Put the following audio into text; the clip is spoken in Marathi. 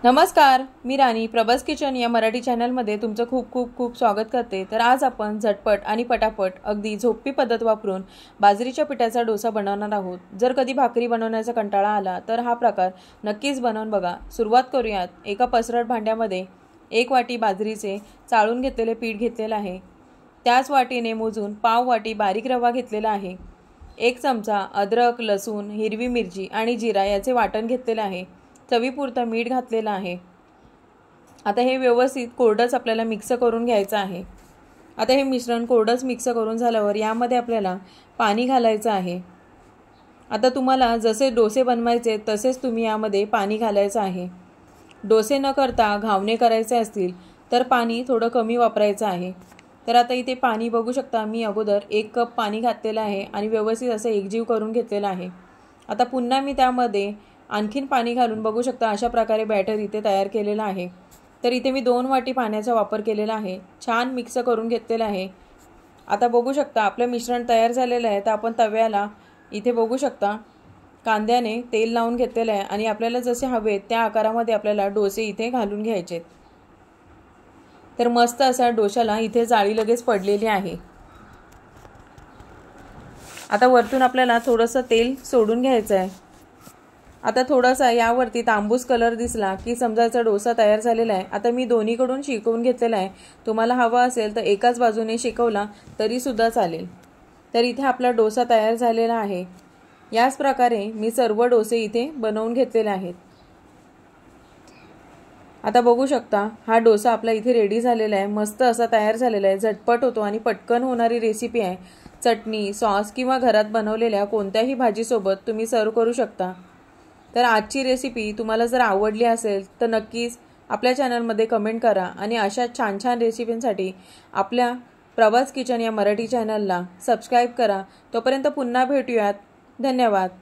नमस्कार, मी राणी प्रभास किचन या मराठी चॅनलमध्ये तुमचं खूप खूप खूप स्वागत करते। तर आज आपण झटपट आणि पटापट अगदी झोपी पद्धत वापरून बाजरीच्या पिठाचा डोसा बनवणार आहोत। जर कधी भाकरी बनवण्याचा कंटाळा आला तर हा प्रकार नक्कीच बनवून बघा। सुरुवात करूयात। एका पसरट भांड्यामध्ये 1 वाटी बाजरीचे चाळून घेतलेले पीठ घेतलेले आहे। त्याच वाटीने मोजून पाव वाटी बारीक रवा घेतलेला आहे। 1 चमचा अद्रक, लसूण, हिरवी मिरची आणि जिरा याचे वाटण घेतलेले आहे। चवीपुरतं मीठ घातलेलं आहे। आता हे व्यवस्थित कोरडंच आपल्याला मिक्स करून घ्यायचं आहे। आता हे मिश्रण कोरडंच मिक्स करून झाल्यावर यामध्ये आपल्याला पाणी घालायचं आहे। आता तुम्हाला जसे डोसे बनवायचे तसेच तुम्ही यामध्ये पाणी घालायचं आहे। डोसे न करता घावणे करायचे असतील तर पाणी थोडं कमी वापरायचं आहे। तर आता इथे पाणी बघू शकता, मी अगोदर 1 कप पाणी घातलेलं आहे आणि व्यवस्थित असं एकजीव करून घेतलेलं आहे। आता पुन्हा मी त्यामध्ये आणखीन पाणी घालून बघू शकता अशा प्रकारे बॅटर इथे तयार केलेला आहे। तर इथे मी 2 वाटी पाण्याचा वापर केलेला आहे। छान मिक्स करून घेतलेला आहे। आता बघू शकता आपलं मिश्रण तयार झालेलं आहे। तर आपण तव्याला इथे बघू शकता कांद्याने तेल लावून घेतलेलं आहे आणि आपल्याला जसे हवे त्या आकारामध्ये आपल्याला डोसे इथे घालून घ्यायचे। तर मस्त असा डोशाला इथे जाळी लगेच पडलेली आहे। आता वरतून आपल्याला थोडंसं तेल सोडून घ्यायचं आहे। आता थोडासा यावरती तांबूस कलर दिसला की समजायचा डोसा तयार झालेला आहे। आता मी दोन्हीकडून शेकवून घेतलेला आहे। तुम्हाला हवा असेल तर एकाच बाजूने शेकवला तरी सुद्धा चालेल। तर इथे आपला डोसा तयार झालेला आहे। याच प्रकारे मी सर्व डोसे इथे बनवून घेतलेले आहेत। आता बघू शकता हा डोसा आपला इथे रेडी झालेला आहे। मस्त असा तयार झालेला आहे। झटपट होतो आणि पटकन होणारी रेसिपी आहे। चटणी, सॉस किंवा घरात बनवलेल्या कोणत्याही भाजीसोबत तुम्ही सर्व करू शकता। तर आजची रेसिपी तुम्हाला जर आवडली असेल तर नक्कीच आपल्या चॅनलमध्ये कमेंट करा आणि अशा छान छान रेसिपींसाठी आपल्या प्रभास किचन या मराठी चॅनलला सबस्क्राइब करा। तोपर्यंत पुन्हा भेटूयात। धन्यवाद।